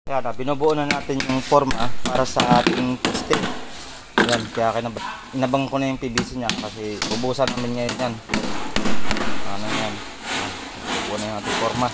Yan, binubuo na natin yung forma para sa ating poste. Yan, kaya inabang ko na yung PVC niya kasi ubusan namin ngayon yan. Ano yan? Binubuo na yung ating forma.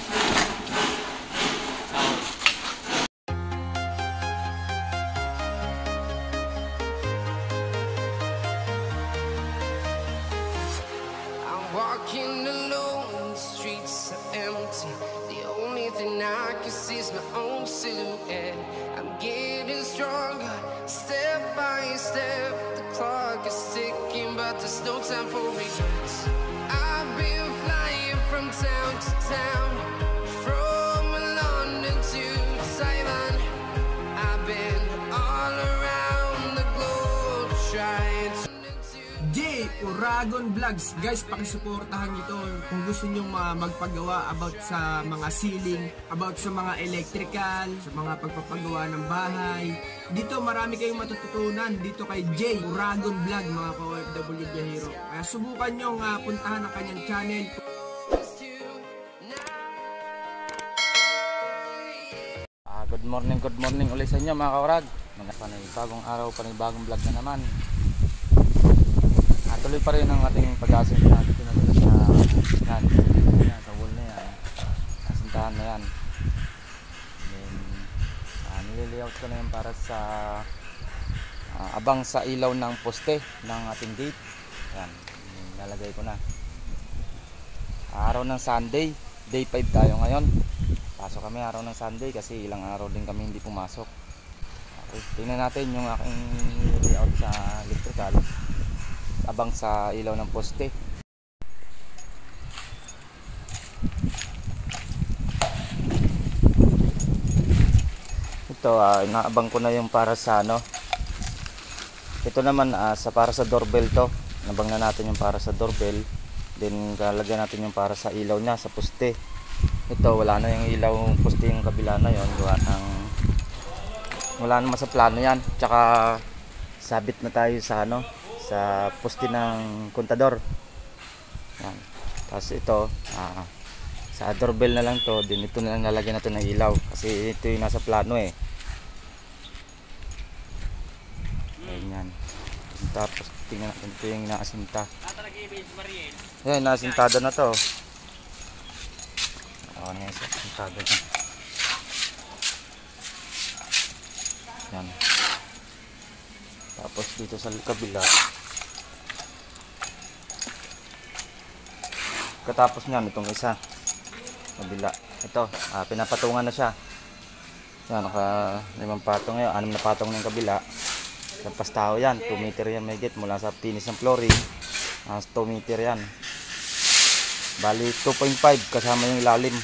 Walking alone, the streets are empty. The only thing I can see is my own silhouette. I'm getting stronger, step by step. The clock is ticking, but there's no time for regrets. I've been flying from town to town, from London to Taiwan. I've been all around the globe trying to J. Uragon Vlogs. Guys, pakisuportahan nyo to kung gusto nyo magpagawa about sa mga ceiling, about sa mga electrical, sa mga pagpapagawa ng bahay. Dito marami kayong matututunan dito kay J. Uragon Vlog, mga ka-OFW biyahero. Kaya subukan nyo puntahan ang kanyang channel. Good morning ulit sa inyo mga kaurag. Bagong araw, bagong vlog na naman. Tuloy pa rin ang ating pag-asintahan dito na sa wall na yan, asintahan na yan. Then nililayout ko na yan para sa abang sa ilaw ng poste ng ating gate. Yan, lalagay ko na. Araw ng Sunday, day 5 tayo ngayon. Pasok kami araw ng Sunday kasi ilang araw din kami hindi pumasok. Okay, tingnan natin yung aking layout sa electrical abang sa ilaw ng poste. Ito inaabang ko na yung para sa ito naman para sa doorbell to. Nabang na natin yung para sa doorbell. Then lalagyan natin yung para sa ilaw niya sa poste. Ito wala na yung ilaw poste yung kabila na yon, wala naman sa plano yan. Tsaka sabit na tayo sa sa poste ng kontador. Yan. Tapos ito sa doorbell na lang to, din ito na lang lalagyan natin ng ilaw kasi ito yung nasa plano eh. Ayan. Tapos tingnan natin ito yung naasinta. Yan, naasintada na to. Ano yung naasintada na. Yan. Tapos dito sa kabila, katapos niyan itong isa kabila, ito pinapatungan na siya. Yan, naka 5 patong ngayon, 6 na patong ng kabila. Lampas tao yan, 2 meter yan may get mula sa finish ng flooring, 2 meter yan, bali 2.5 kasama yung ilalim.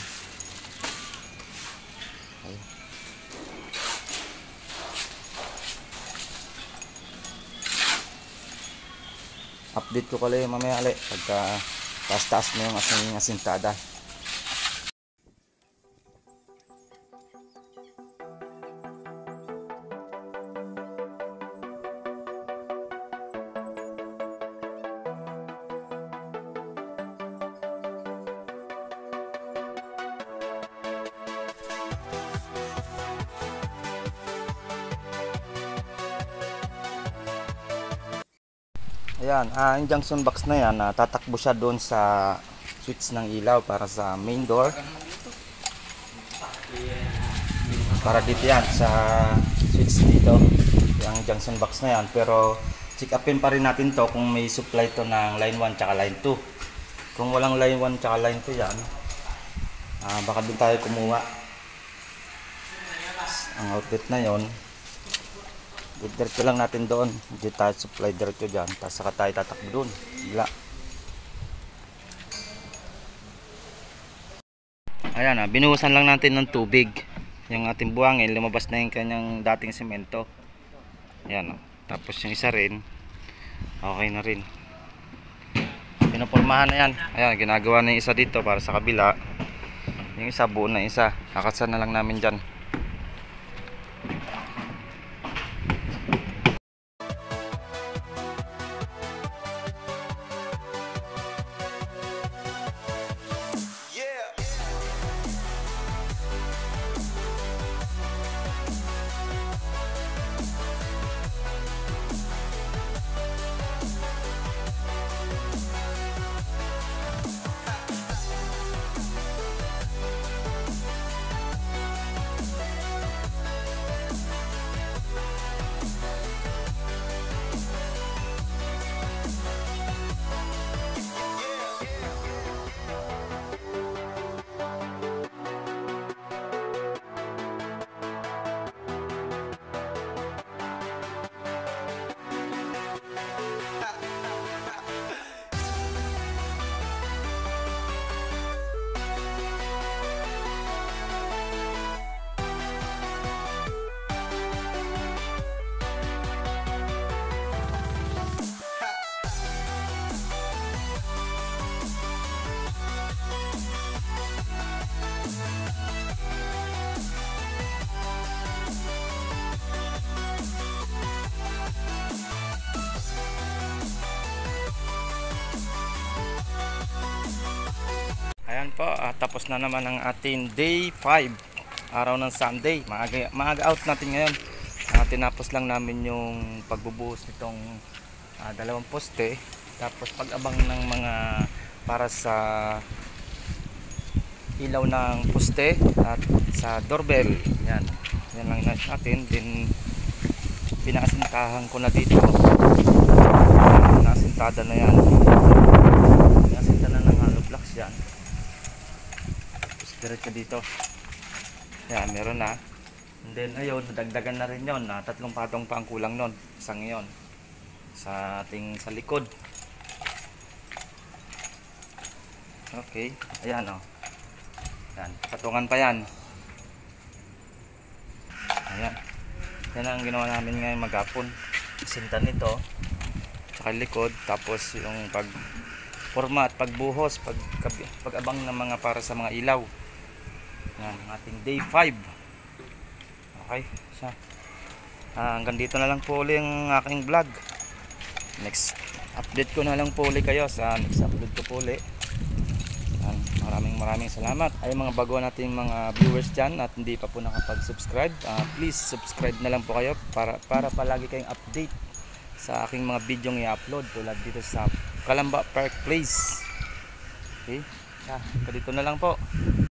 Update ko pala yung mamaya ulit pagka taas-taas na yung asintada. Ayan, ang junction box na yan, tatakbo siya doon sa switch ng ilaw para sa main door. Para dito yan, sa switch dito, yung junction box na yan. Pero check upin pa rin natin to kung may supply to ng line 1 tsaka line 2. Kung walang line 1 tsaka line 2 yan, baka doon tayo kumuha. Ang outlet na yon, diretso lang natin doon, hindi tayo supply diretso dyan, tapos saka tayo tatakbo doon. Ayan, binuhusan lang natin ng tubig yung ating buhangin, lumabas na yung kanyang dating semento. Ayan, tapos yung isa rin okay na rin, pinupormahan na yan. Ayan, ginagawa na yung isa dito para sa kabila, yung isa buo na isa, kakasan na lang namin dyan. po, tapos na naman ang ating day 5, araw ng Sunday. Maaga out natin ngayon. Tinapos lang namin yung pagbubuhos nitong dalawang poste, tapos pag-abang ng mga para sa ilaw ng poste at sa doorbell. Yan lang natin. Then pinasintahan ko na dito, nasintada na yan, nasinta na ng hollow blocks yan. Tapos diretso dito, yan, meron na. And then ayun, nadagdagan na rin yon, 3 patong pa ang kulang nun, isang yon sa ating sa likod. Okay, ayan o, yan, patungan pa yan. Ayan, yan ang ginawa namin ngayon maghapon. Sinta nito sa likod, tapos yung pagporma at pagbuhos, pag-abang ng mga para sa mga ilaw. Yan, ating day 5. Okay, siya. Hanggang dito na lang po uli ang aking vlog. Next update ko na lang po uli kayo sa next upload ko po uli. Maraming salamat ay mga bago nating mga viewers dyan at hindi pa po nakapag-subscribe. Please subscribe na lang po kayo para palagi kayong update sa aking mga video i-upload tulad dito sa Calamba Park Place. Okay, dito na lang po.